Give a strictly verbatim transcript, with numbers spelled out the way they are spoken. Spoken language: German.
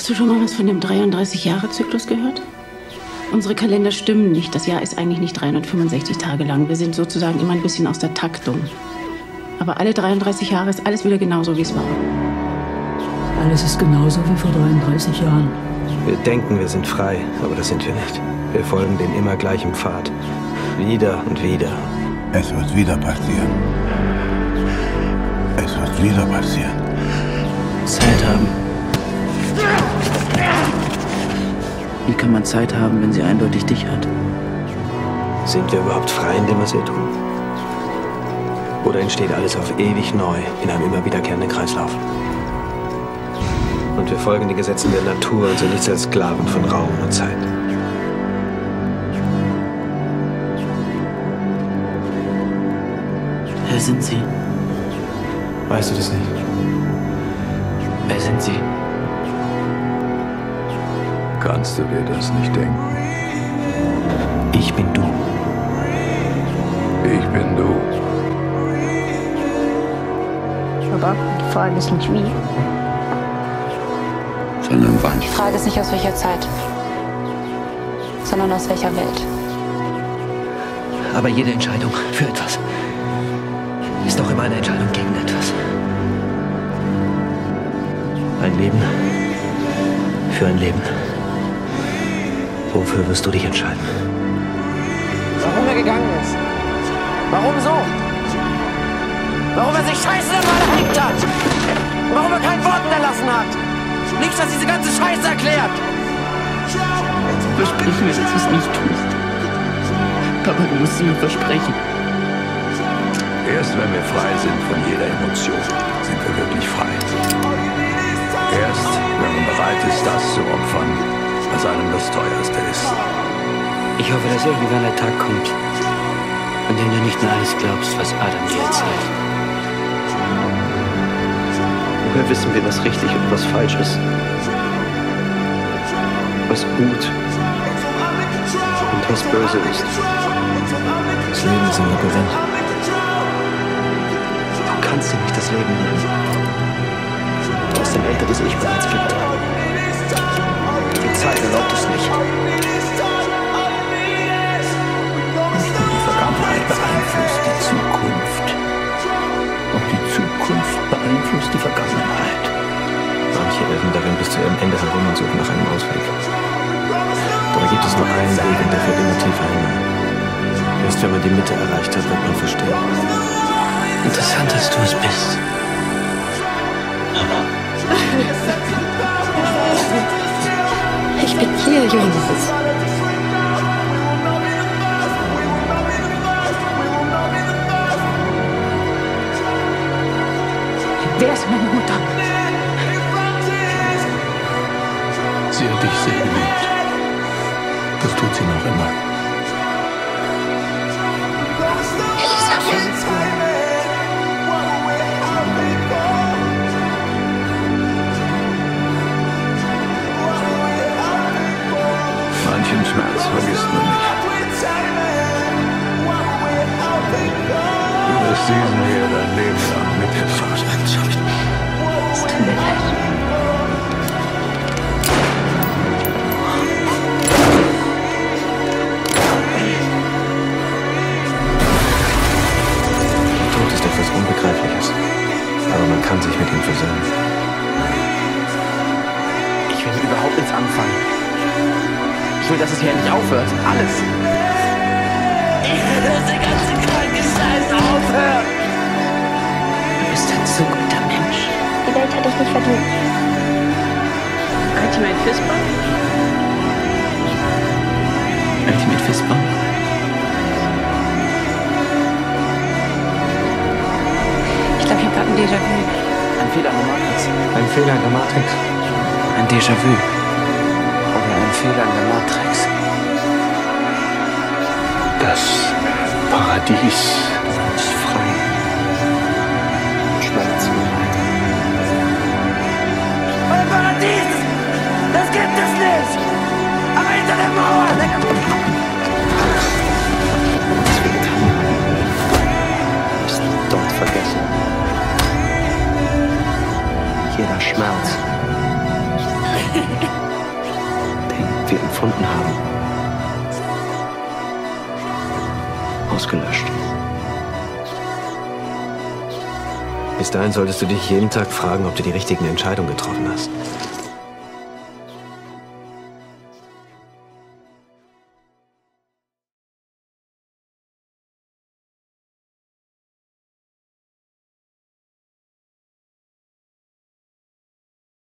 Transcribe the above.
Hast du schon mal was von dem dreiunddreißig-Jahre-Zyklus gehört? Unsere Kalender stimmen nicht. Das Jahr ist eigentlich nicht dreihundertfünfundsechzig Tage lang. Wir sind sozusagen immer ein bisschen aus der Taktung. Aber alle dreiunddreißig Jahre ist alles wieder genauso, wie es war. Alles ist genauso wie vor dreiunddreißig Jahren. Wir denken, wir sind frei, aber das sind wir nicht. Wir folgen dem immer gleichen Pfad. Wieder und wieder. Es wird wieder passieren. Es wird wieder passieren. Zeit haben. Wie kann man Zeit haben, wenn sie eindeutig dich hat? Sind wir überhaupt frei in dem, was wir tun? Oder entsteht alles auf ewig neu in einem immer wiederkehrenden Kreislauf? Und wir folgen den Gesetzen der Natur und sind nichts als Sklaven von Raum und Zeit. Wer sind Sie? Weißt du das nicht? Wer sind Sie? Kannst du dir das nicht denken? Ich bin du. Ich bin du. Aber die Frage ist nicht wie, Sondern wann? die Frage ist nicht aus welcher Zeit, sondern aus welcher Welt. Aber jede Entscheidung für etwas ist auch immer eine Entscheidung gegen etwas. Ein Leben für ein Leben. Wofür wirst du dich entscheiden? Warum er gegangen ist. Warum so? Warum er sich scheiße mal erhängt hat. Und warum er kein Wort hinterlassen hat. Nichts, das diese ganze Scheiße erklärt. Versprich mir, dass du es nicht tust. Papa, du musst es mir versprechen. Erst wenn wir frei sind von jeder Emotion, sind wir wirklich frei. Erst wenn man bereit ist, das zu opfern, was einem das Teuerste ist. Ich hoffe, dass irgendwann der Tag kommt, an dem du nicht mehr alles glaubst, was Adam dir erzählt. Woher wissen wir, was richtig und was falsch ist? Was gut und was böse ist? Das Leben ist ein Labyrinth. Du kannst dir nicht das Leben nehmen, was dein älteres Ich bereits gibt. Die Zeit erlaubt es nicht. Die Vergangenheit beeinflusst die Zukunft. Und die Zukunft beeinflusst die Vergangenheit. Manche irren darin bis zu ihrem Ende herum und suchen nach einem Ausweg. Dabei gibt es nur einen Weg und der führt immer tiefer hinein. Erst wenn man die Mitte erreicht hat, wird man verstehen. Interessant, dass du es bist. Ich bin hier, Jonas. Wer ist meine Mutter? Sie hat dich sehr geliebt. Das tut sie noch immer. Manchen Schmerz vergisst man nicht. Du wirst diesen hier dein Leben lang mit dir tragen. Es tut mir leid. Der Tod ist etwas Unbegreifliches, aber man kann sich mit ihm versöhnen. Ich will überhaupt nichts anfangen. Ich will, dass es hier endlich aufhört. Alles. Ich will, dass der ganze kranke Scheiß aufhört. Du bist ein so guter Mensch. Die Welt hat dich nicht verdient. Ultimate Fistbump? Ultimate Fistbump? Ich glaube, ich habe gerade ein Déjà-vu. Ein Fehler in der Matrix. Ein Fehler in der Matrix. Ein Déjà-vu. Oder ein Fehler in der Matrix. Das Paradies Ist frei. Schmerzfrei. Ein Paradies! Das gibt es nicht! Aber hinter der Mauer! Was wir getan haben, ist dort vergessen. Jeder Schmerz gefunden haben. Ausgelöscht. Bis dahin solltest du dich jeden Tag fragen, ob du die richtigen Entscheidungen getroffen hast.